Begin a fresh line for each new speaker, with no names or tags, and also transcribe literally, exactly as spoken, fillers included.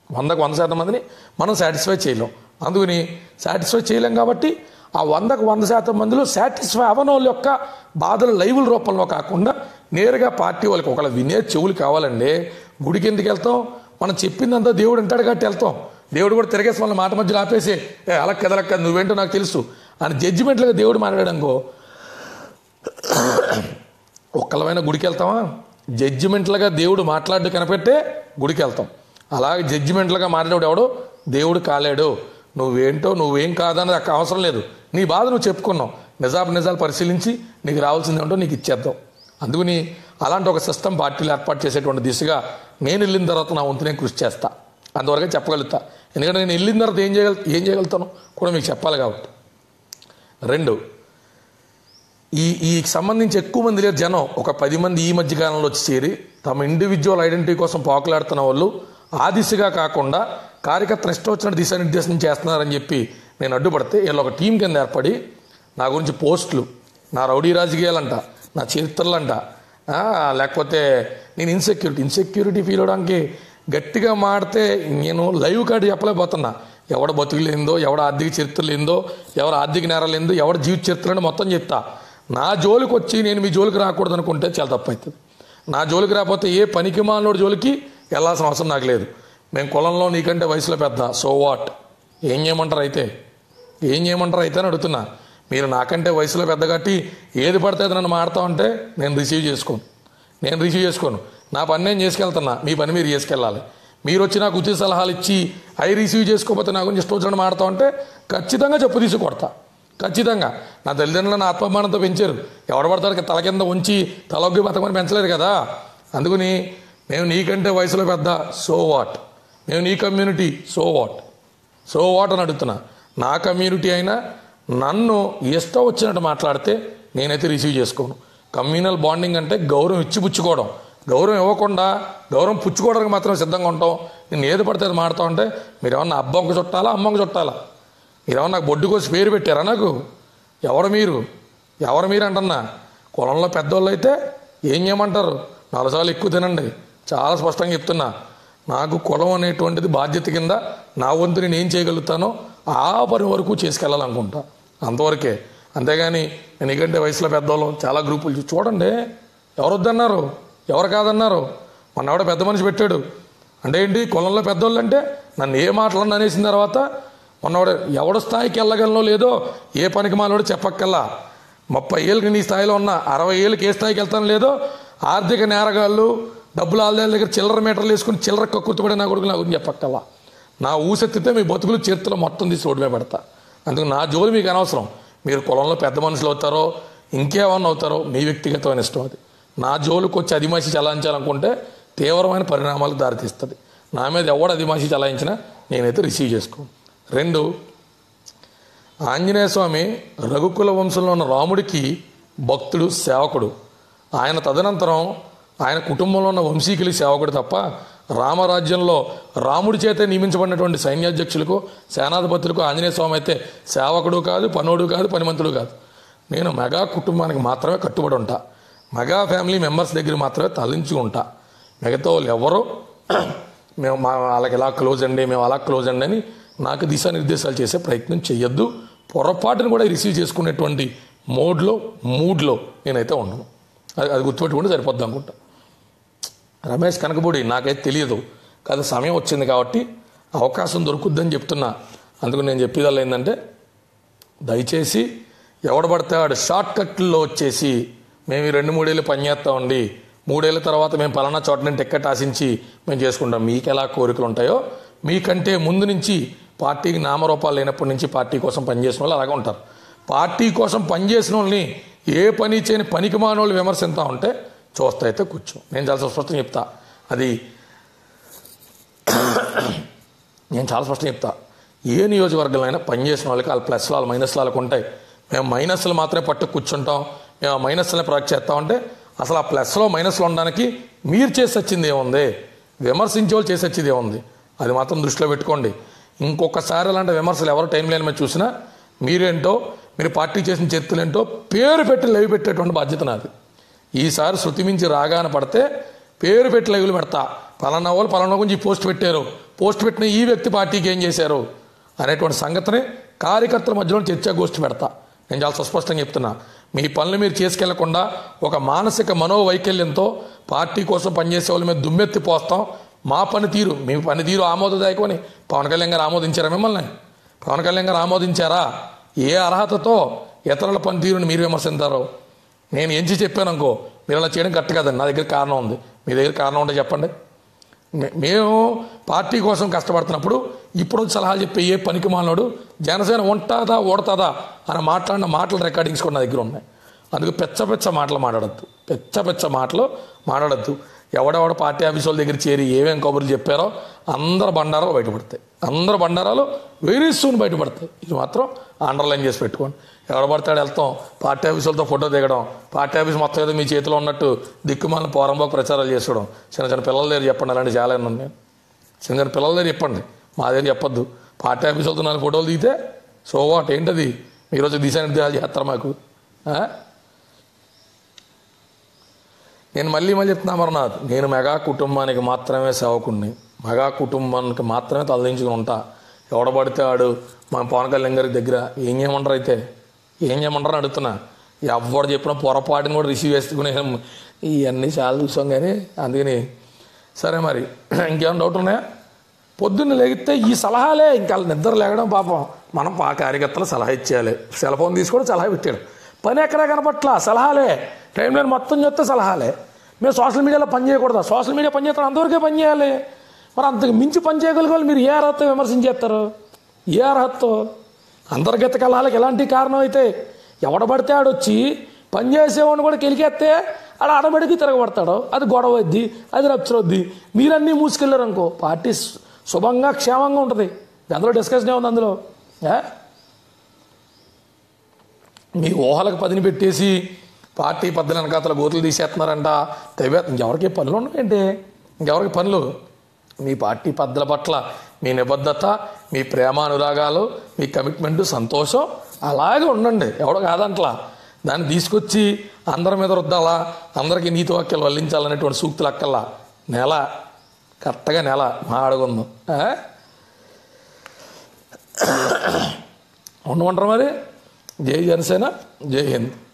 వందకు వంద శాతం మందిని మనం సాటిస్ఫై చేయలేం. అందుకని సాటిస్ఫై చేయలేం కాబట్టి ఆ వందకు వంద శాతం మందిలో సాటిస్ఫై అవన వాళ్ళ యొక్క బాధలు లైవుల రూపంలో కాకుండా నేరుగా పార్టీ వాళ్ళకి ఒకవేళ వినే చెవులు కావాలండి. గుడికి ఎందుకు వెళ్తాం? మనం చెప్పిందంతా దేవుడు అంటాడు కాబట్టి వెళ్తాం. దేవుడు కూడా తిరగేసి వాళ్ళ మాట మధ్యలో ఆపేసి ఏ అలా కదలక్క నువ్వేంటో నాకు తెలుసు అని జడ్జిమెంట్లుగా దేవుడు మాట్లాడాడనుకో, ఒక్కలమైనా గుడికి వెళ్తామా? జడ్జిమెంట్లుగా దేవుడు మాట్లాడు కనిపెట్టే గుడికి వెళ్తాం. అలాగే జడ్జిమెంట్లుగా మాట్లాడేవాడు ఎవడో దేవుడు కాలేడు. నువ్వేంటో నువ్వేం కాదన్నది అక్కడ అవసరం లేదు. నీ బాధ నువ్వు చెప్పుకున్నావు, నిజాపు నిజాలు పరిశీలించి నీకు రావాల్సింది ఏంటో నీకు ఇచ్చేద్దాం. అందుకని అలాంటి ఒక సిస్టమ్ పార్టీలు ఏర్పాటు చేసేటువంటి దిశగా నేను వెళ్ళిన తర్వాత నా వంతు నేను కృషి చేస్తా, అంతవరకే చెప్పగలుగుతా. ఎందుకంటే నేను వెళ్ళిన తర్వాత ఏం చేయగల ఏం చేయగలుగుతాను కూడా మీకు చెప్పాలి కాబట్టి. రెండు, ఈ ఈ సంబంధించి ఎక్కువ మంది లేరు జనం, ఒక పది మంది ఈ మధ్య కాలంలో వచ్చి చేరి తమ ఇండివిజువల్ ఐడెంటిటీ కోసం పాకులాడుతున్న వాళ్ళు ఆ దిశగా కాకుండా కార్యకర్తను ఇష్టం వచ్చిన దిశానిర్దేశం చేస్తున్నారని చెప్పి నేను అడ్డుపడితే వీళ్ళు ఒక టీం కింద ఏర్పడి నా గురించి పోస్టులు, నా రౌడీ రాజకీయాలంట, నా చరిత్రలంట, లేకపోతే నేను ఇన్సెక్యూరిటీ ఇన్సెక్యూరిటీ ఫీల్ అవడానికి గట్టిగా మాడితే నేను లైవ్ కార్డు చెప్పలేకపోతున్నా. ఎవడ బతుకులేందో, ఎవడ ఆర్థిక చరిత్రలు ఏందో, ఎవడ ఆర్థిక నేరాలు ఏందో, ఎవడ జీవిత చరిత్రలు మొత్తం చెప్తా. నా జోలికి వచ్చి నేను మీ జోలికి రాకూడదు అనుకుంటే చాలా తప్పు అవుతుంది. నా జోలికి రాకపోతే ఏ పనికి మాలోడి జోలికి వెళ్ళాల్సిన అవసరం నాకు లేదు. మేము కులంలో నీకంటే వయసులో పెద్ద, సో వాట్, ఏం చేయమంటారు అయితే ఏం చేయమంటారు అయితే అని అడుగుతున్నా. మీరు నాకంటే వయసులో పెద్ద కాబట్టి ఏది పడితే అది నన్ను మాడతా ఉంటే నేను రిసీవ్ చేసుకోను నేను రిసీవ్ చేసుకోను నా పని నేను చేసుకెళ్తున్నా, మీ పని మీరు చేసుకెళ్ళాలి. మీరు వచ్చి నాకు ఉచిత సలహాలు ఇచ్చి అవి రిసీవ్ చేసుకోకపోతే నా గురించి ఇష్టం వచ్చినట్టు మాడతా ఉంటే ఖచ్చితంగా చెప్పు తీసి కొడతా. ఖచ్చితంగా నా తల్లిదండ్రులను ఆత్మాభిమానంతో పెంచారు. ఎవడ పడతారు తల కింద ఉంచి తలొగ్గి బతకమని పెంచలేదు కదా. అందుకని మేము నీకంటే వయసులో పెద్ద, సో వాట్, మేము నీ community, so what so what అని అడుగుతున్నా. నా కమ్యూనిటీ అయినా నన్ను ఇష్టం వచ్చినట్టు మాట్లాడితే నేనైతే రిసీవ్ చేసుకోను. కమ్యూనల్ బాండింగ్ అంటే గౌరవం ఇచ్చి పుచ్చుకోవడం. గౌరవం ఇవ్వకుండా గౌరవం పుచ్చుకోవడానికి మాత్రం సిద్ధంగా ఉంటాం. నేను ఏది పడితే అది మాడుతూ ఉంటే మీరేమన్నా అబ్బంకి చుట్టాలా అమ్మంకి చుట్టాలా? మీరేమన్నా నాకు బొడ్డు కోసి పేరు పెట్టారా? నాకు ఎవరు మీరు ఎవరు మీరు అంటున్నా. కులంలో పెద్దోళ్ళు అయితే ఏం చేయమంటారు? నాలుగు సార్లు ఎక్కువ తినండి. చాలా స్పష్టంగా చెప్తున్నా, నాకు కులం అనేటువంటిది బాధ్యత కింద నా వంతు నేను ఏం చేయగలుగుతానో ఆ పని వరకు చేసుకెళ్ళాలనుకుంటా, అంతవరకే. అంతేగాని నేను ఇకంటే వయసులో పెద్దవాళ్ళు చాలా గ్రూపులు చూడండి, ఎవరు వద్దన్నారు, ఎవరు కాదన్నారు. మొన్న ఎవడ పెద్ద మనిషి పెట్టాడు అంటే ఏంటి, కులంలో పెద్దోళ్ళు అంటే నన్ను ఏ మాటలన్నా అనేసిన తర్వాత మొన్నవాడు ఎవడ స్థాయికి వెళ్ళగలనో లేదో ఏ పనికి మాలోడు చెప్పక్కల్లా. ముప్పై ఏళ్ళకి నీ స్థాయిలో ఉన్న అరవై ఏళ్ళకి ఏ స్థాయికి వెళ్తాను లేదో ఆర్థిక నేరగాళ్ళు డబ్బులు ఆల్దేళ్ళ దగ్గర చిల్లర మీటర్లు వేసుకుని చిల్లర కక్కుర్తుపడే నా కొడుకు నా గురించి చెప్పక్కల్లా. నా ఊసెత్తితే మీ బతుకులు చరిత్రలో మొత్తం తీసి రోడ్డు మీద పెడతా. అందుకు నా జోలి మీకు అనవసరం. మీరు కులంలో పెద్ద మనుషులు అవుతారో ఇంకేమన్నా అవుతారో మీ వ్యక్తిగతమైన ఇష్టం అది. నా జోలికి వచ్చి అదిమాసి చలాయించాలనుకుంటే తీవ్రమైన పరిణామాలకు దారితీస్తుంది. నా మీద ఎవడు అదిమాసి చలాయించినా నేనైతే రిసీవ్ చేసుకోను. రెండు, ఆంజనేయ స్వామి రఘుకుల వంశంలో ఉన్న రాముడికి భక్తుడు, సేవకుడు. ఆయన తదనంతరం ఆయన కుటుంబంలో ఉన్న వంశీకులి సేవకుడు తప్ప రామరాజ్యంలో రాముడి చేతే నియమించబడినటువంటి సైన్యాధ్యక్షులకు, సేనాధిపతులకు ఆంజనేయ స్వామి అయితే సేవకుడు కాదు, పనోడు కాదు, పనిమంతుడు కాదు. నేను మెగా కుటుంబానికి మాత్రమే కట్టుబడి ఉంటా. మెగా ఫ్యామిలీ మెంబర్స్ దగ్గర మాత్రమే తలించి ఉంటా. మిగతా వాళ్ళు ఎవరో మేము మా వాళ్ళకి ఎలా క్లోజ్ అండి, మేము అలా క్లోజ్ అండి అని నాకు దిశానిర్దేశాలు చేసే ప్రయత్నం చేయొద్దు. పొరపాటును కూడా రిసీవ్ చేసుకునేటువంటి మోడ్లో మూడ్లో నేనైతే ఉండను. అది అది గుర్తుపెట్టుకుంటే సరిపోద్ది అనుకుంటా. రమేష్ కనకపూడి నాకైతే తెలియదు, కాదు సమయం వచ్చింది కాబట్టి అవకాశం దొరుకుద్దని చెప్తున్నా. అందుకు నేను చెప్పేదల్లా ఏంటంటే, దయచేసి ఎవడబడితే వాడు షార్ట్ కట్లో వచ్చేసి మేము ఈ రెండు మూడేళ్ళు పనిచేస్తామండి, మూడేళ్ల తర్వాత మేము పలానా చోట నుంచి టిక్కెట్ ఆశించి మేము చేసుకుంటాం. మీకు ఎలా కోరికలు ఉంటాయో మీకంటే ముందు నుంచి పార్టీకి నామరూపాలు లేనప్పటి నుంచి పార్టీ కోసం పనిచేసిన వాళ్ళు అలాగే ఉంటారు. పార్టీ కోసం పనిచేసిన వాళ్ళని ఏ పని చేయని పనికి మానోళ్ళు విమర్శిస్తూ ఉంటే చూస్తా అయితే కూర్చో. నేను చాలా స్పష్టంగా చెప్తా, అది నేను చాలా స్పష్టంగా చెప్తా. ఏ నియోజకవర్గంలో అయినా పనిచేసిన వాళ్ళకి వాళ్ళ ప్లస్లు వాళ్ళ మైనస్లు వాళ్ళకు ఉంటాయి. మేము మైనస్లు మాత్రమే పట్టు కూర్చుంటాం, మేము ఆ మైనస్లని ప్రాక్ట్ చేస్తామంటే అసలు ఆ ప్లస్లో మైనస్లో ఉండడానికి మీరు చేసి వచ్చింది ఏముంది, విమర్శించే వాళ్ళు చేసి వచ్చేది ఏముంది, అది మాత్రం దృష్టిలో పెట్టుకోండి. ఇంకొకసారి అలాంటి విమర్శలు ఎవరు టైం లేని మీద చూసినా మీరేంటో, మీరు పార్టీ చేసిన చర్చలు ఏంటో పేరు పెట్టి లైవ్ పెట్టేటువంటి బాధ్యత నాది. ఈసారి శృతి మించి రాగాన పడితే పేరు పెట్టి లైవ్లు పెడతా. పలానా వాళ్ళు పలానా గురించి పోస్ట్ పెట్టారు, పోస్ట్ పెట్టిన ఈ వ్యక్తి పార్టీకి ఏం చేశారు అనేటువంటి సంగతిని కార్యకర్తల మధ్యలో చర్చాగోష్ఠి పెడతా. నేను చాలా సుస్పష్టంగా చెప్తున్నా, మీ పనులు మీరు చేసుకెళ్లకుండా ఒక మానసిక మనోవైకల్యంతో పార్టీ కోసం పనిచేసే వాళ్ళ మీద దుమ్మెత్తి పోస్తాం. మా పనితీరు మీ పనితీరు ఆమోదదాయకమని పవన్ కళ్యాణ్ గారు ఆమోదించారా? మిమ్మల్ని పవన్ కళ్యాణ్ గారు ఆమోదించారా? ఏ అర్హతతో ఇతరుల పనితీరుని మీరు విమర్శించారు? నేను ఎంచి చెప్పాను అనుకో, మీరు అలా చేయడం కరెక్ట్ కదండి. నా దగ్గర కారణం ఉంది, మీ దగ్గర కారణం ఉంటే చెప్పండి. మేము పార్టీ కోసం కష్టపడుతున్నప్పుడు ఇప్పుడు సలహాలు చెప్పే ఏ పనికి మాలినోడు జనసేన ఉంటుందా ఓడతాదా అని మాట్లాడిన మాటల రికార్డింగ్స్ కూడా నా దగ్గర ఉన్నాయి. అందుకు పెచ్చ పెచ్చ మాటలు మాట్లాడద్దు, పెచ్చ పెచ్చ మాటలు మాట్లాడద్దు. ఎవడెవడ పార్టీ ఆఫీస్ వాళ్ళ దగ్గర చేరి ఏమేం కబుర్లు చెప్పారో అందరు బండారాలు బయటపడతాయి, అందరు బండారాలు వెరీ సూన్ బయటపడతాయి. ఇది మాత్రం అండర్లైన్ చేసి పెట్టుకోండి. ఎవడ పడతాడు వెళ్తాం పార్టీ ఆఫీస్ వాళ్ళతో ఫోటో దిగడం, పార్టీ ఆఫీస్ మొత్తం ఏదో మీ చేతిలో ఉన్నట్టు దిక్కుమాలిన పోరంబాకు ప్రచారాలు చేసుకోవడం. చిన్న చిన్న పిల్లల దగ్గర చెప్పండి, అలాంటి చాలా ఉన్నాయి. చిన్న చిన్న పిల్లల దగ్గర చెప్పండి, మా దగ్గర చెప్పొద్దు. పార్టీ ఆఫీస్ వాళ్ళతో నాలుగు ఫోటోలు దిగితే సో వాట్, ఏంటది ఈరోజు దిశానిర్దేశాలు చేస్తారు మాకు. నేను మళ్ళీ మళ్ళీ చెప్తున్నా అమర్నాథ్, నేను మెగా కుటుంబానికి మాత్రమే సేవకుడిని, మెగా కుటుంబానికి మాత్రమే తలదించుకుని ఉంటా. ఎవడబడితే ఆడు మా పవన్ కళ్యాణ్ గారి దగ్గర ఏం చేయమంటారు, అయితే ఏం చేయమంటారని అడుగుతున్నా. ఎవరు చెప్పిన పొరపాటుని కూడా రిసీవ్ చేసుకునే ఇవన్నీ చాలా చూసాం కానీ అందుకని సరే. మరి ఇంకేమైనా డౌట్ ఉన్నాయా? పొద్దున్న లేగితే ఈ సలహాలే, ఇంకా నిద్ర లేగడం పాపం. మనం ఆ కార్యకర్తలు సలహా ఇచ్చేయాలి. సెల్ ఫోన్ తీసుకొని సలహా పెట్టాడు, పని ఎక్కడా కనపట్లా, సలహాలే. టైం నేను మొత్తం చెప్తే సలహాలే. మేము సోషల్ మీడియాలో పని చేయకూడదా? సోషల్ మీడియా పని చేస్తాను, అంతవరకే పని చేయాలి. మరి అంతకు మించి పని చేయగలిగే వాళ్ళు మీరు ఏ అర్హత విమర్శించేస్తారు? ఏ అర్హతతో? అంతర్గత కలహాలకు ఎలాంటి కారణం అయితే ఎవడబడితే ఆడొచ్చి పని చేసేవాడిని కూడా కెలికేస్తే ఆడ ఆడబడికి తిరగబడతాడు, అది గొడవ వద్ది, అది రప్చర్ వద్ది. మీరన్నీ మూసుకెళ్ళారు అనుకో, పార్టీ శుభంగా క్షేమంగా ఉంటుంది. అందులో డిస్కషన్ ఏముంది అందులో? మీ ఊహలకు పదిని పెట్టేసి పార్టీ పద్దెల వెనకాతల గోతులు తీసేస్తున్నారంట. తెవే ఇంకెవరికి పనులు ఉండవేంటి? ఇంకెవరికి పనులు? మీ పార్టీ పద్దల పట్ల మీ నిబద్ధత, మీ ప్రేమ అనురాగాలు, మీ కమిట్మెంటు, సంతోషం అలాగే ఉండండి. ఎవడో కాదంట్లా. దాన్ని తీసుకొచ్చి అందరి మీద రుద్దాలా, అందరికీ నీతి వాక్యాలు వల్లించాలనేటువంటి సూక్తులు అక్కల్లా. నెల కరెక్ట్గా నెల మాడుకుందాం ఉండమంటారు మరి. జై జనసేన, జై హింద్.